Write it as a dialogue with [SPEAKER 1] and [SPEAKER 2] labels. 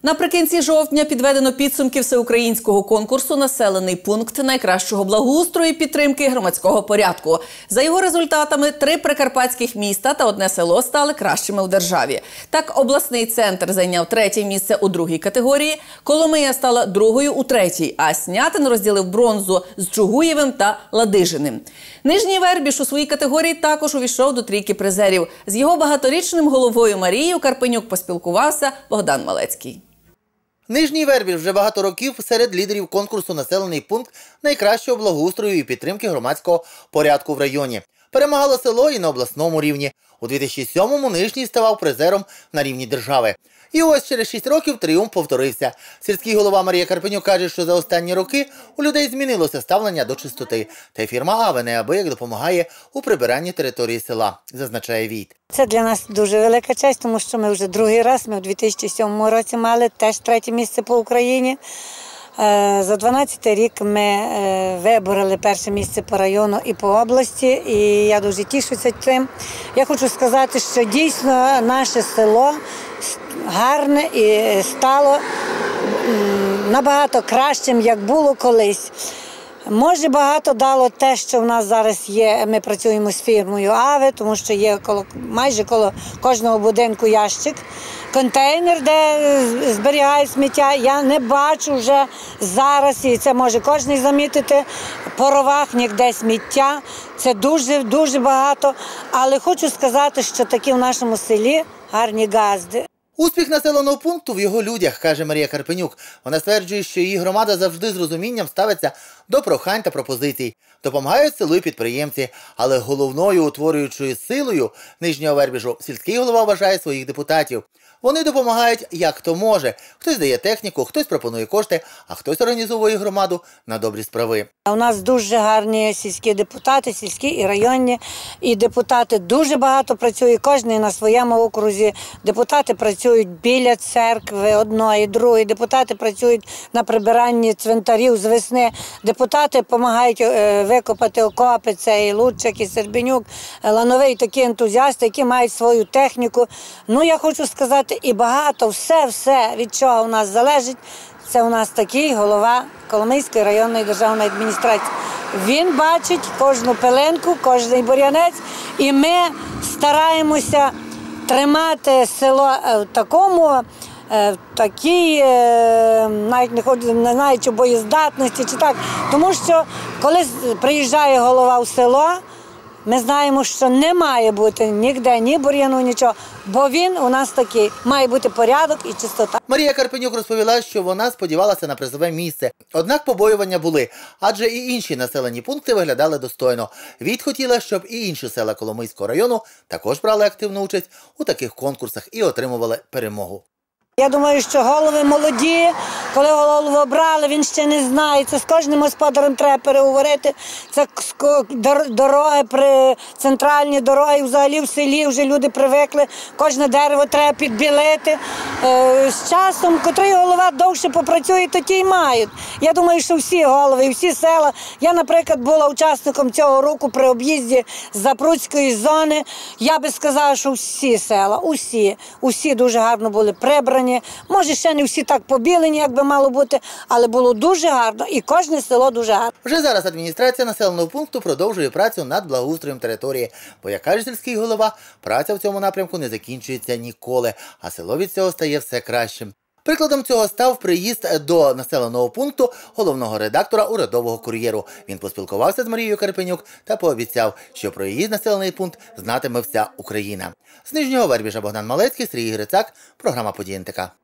[SPEAKER 1] Наприкінці жовтня підведено підсумки всеукраїнського конкурсу «Населений пункт найкращого благоустрою і підтримки громадського порядку». За його результатами 3 прикарпатських міста та 1 село стали кращими у державі. Так, обласний центр зайняв 3-є місце у 2-й категорії, Коломия стала 2-ю у 3-й, а Снятин розділив бронзу з Чугуєвим та Ладижиним. Нижній Вербіж у своїй категорії також увійшов до трійки призерів. З його багаторічним головою Марією Карпенюк поспілкувався Богдан Малецький.
[SPEAKER 2] Нижній Вербіж вже багато років серед лідерів конкурсу «Населений пункт найкращого благоустрою і підтримки громадського порядку в районі». Перемагало село і на обласному рівні. У 2007-му Нижній ставав призером на рівні держави. І ось через 6 років тріумф повторився. Сільський голова Марія Карпенюк каже, що за останні роки у людей змінилося ставлення до чистоти. Та й фірма «Аве» неабияк допомагає у прибиранні території села, зазначає Війт.
[SPEAKER 3] Це для нас дуже велика честь, тому що ми вже другий раз, ми у 2007 році мали теж 3-є місце по Україні. За 12-й рік ми вибороли 1-е місце по району і по області, і я дуже тішуся цим. Я хочу сказати, що дійсно наше село гарне і стало набагато кращим, як було колись. Може, багато дало те, що в нас зараз є, ми працюємо з фірмою «Аве», тому що є майже коло кожного будинку ящик. Контейнер, де зберігають сміття, я не бачу вже зараз, і це може кожен замітити, по ровах ніде сміття, це дуже багато. Але хочу сказати, що такі в нашому селі гарні газди.
[SPEAKER 2] Успіх населеного пункту в його людях, каже Марія Карпенюк. Вона стверджує, що її громада завжди з розумінням ставиться до прохань та пропозицій. Допомагають селу і підприємці. Але головною утворюючою силою Нижнього Вербіжу сільський голова вважає своїх депутатів. Вони допомагають як хто може. Хтось дає техніку, хтось пропонує кошти, а хтось організовує громаду на добрі справи.
[SPEAKER 3] У нас дуже гарні сільські депутати, сільські і районні. І депутати дуже багато працюють, кожен на своєму окрузі. Депутати працюють біля церкви одної, другої. Депутати працюють на прибиранні цвинтарів з весни. Депутати допомагають викопати окопи. Це і Лучик, і Сербенюк, Лановий, такі ентузіасти, які мають свою техніку. Ну, я хочу сказати, і багато, все, від чого у нас залежить, це у нас такий голова Коломийської районної державної адміністрації. Він бачить кожну пилинку, кожний бур'янець, і ми стараємося тримати село в такій, навіть не знаю, чи боєздатності, чи так. Тому що, коли приїжджає голова в село, ми знаємо, що не має бути ніде ні бур'яну, нічого, бо він у нас такий. Має бути порядок і чистота.
[SPEAKER 2] Марія Карпенюк розповіла, що вона сподівалася на призове місце. Однак побоювання були, адже і інші населені пункти виглядали достойно. Війт хотіла, щоб і інші села Коломийського району також брали активну участь у таких конкурсах і отримували перемогу.
[SPEAKER 3] Я думаю, що голови молоді, коли голову обрали, він ще не знає. Це з кожним господарем треба переговорити. Це дороги, центральні дороги, взагалі в селі вже люди привикли. Кожне дерево треба підбілити. З часом, котрий голова довше попрацює, то ті й мають. Я думаю, що всі голови, всі села. Я, наприклад, була учасником цього року при об'їзді Запруцької зони. Я би сказала, що всі села, усі дуже гарно були прибрані. Може, ще не всі так побілені, як би мало бути, але було дуже гарно і кожне село дуже гарно.
[SPEAKER 2] Вже зараз адміністрація населеного пункту продовжує працю над благоустроєм території, бо, як каже сільський голова, праця в цьому напрямку не закінчується ніколи, а село від цього стає все кращим. Прикладом цього став приїзд до населеного пункту головного редактора «Урядового кур'єру». Він поспілкувався з Марією Карпенюк та пообіцяв, що про її населений пункт знатиме вся Україна. З Нижнього Вербіжа Богдан Малецький, Сергій Грицак, програма «Події НТК».